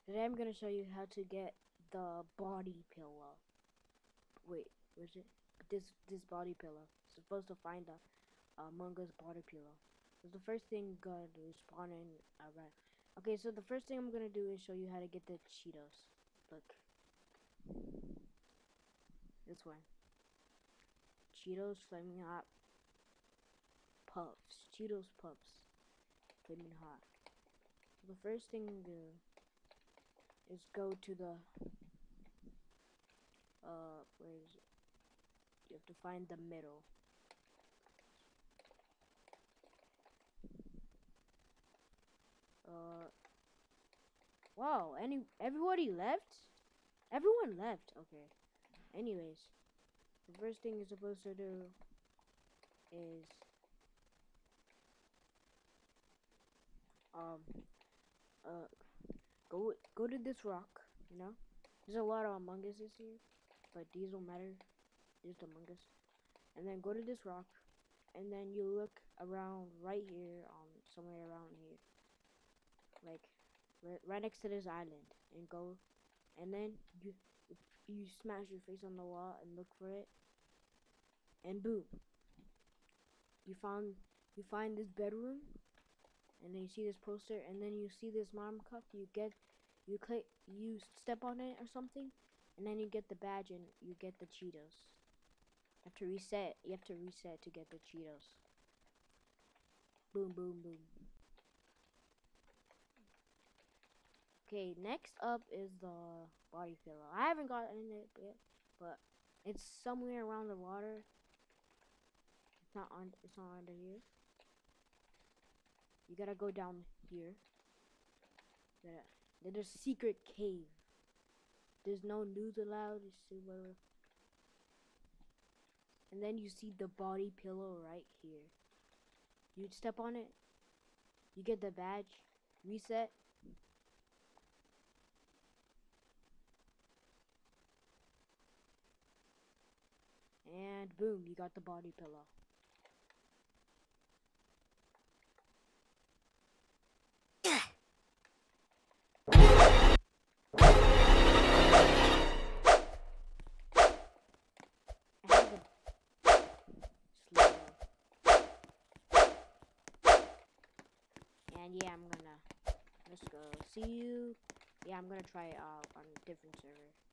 Today I'm gonna show you how to get the body pillow. Wait, where's it? This body pillow. Supposed to find the Among Us body pillow. So the first thing gonna do is spawn in. Alright. Okay, so the first thing I'm gonna do is show you how to get the Cheetos. Look, this one. Cheetos flaming hot puffs. Cheetos puffs flaming hot. So the first thing to do is go to the where is it? You have to find the middle. Wow, everybody left? Everyone left. Okay. Anyways, the first thing you're supposed to do is um go to this rock, you know? There's a lot of Among Us here, but these don't matter. Just Among Us. And then go to this rock, and then you look around right here, somewhere around here. Like right next to this island, and go, and then you smash your face on the wall and look for it, and boom, you find this bedroom, and then you see this poster, and then you see this mom cup. You step on it or something, and then you get the badge and you get the Cheetos. You have to reset. You have to reset to get the Cheetos. Boom, boom, boom. Okay, next up is the body pillow. I haven't gotten it yet, but it's somewhere around the water. It's not under here. You gotta go down here. There's a secret cave. There's no news allowed. And then you see the body pillow right here. You step on it. You get the badge. Reset. And boom, you got the body pillow. And yeah, let's go. See you. Yeah, I'm gonna try it out on a different server.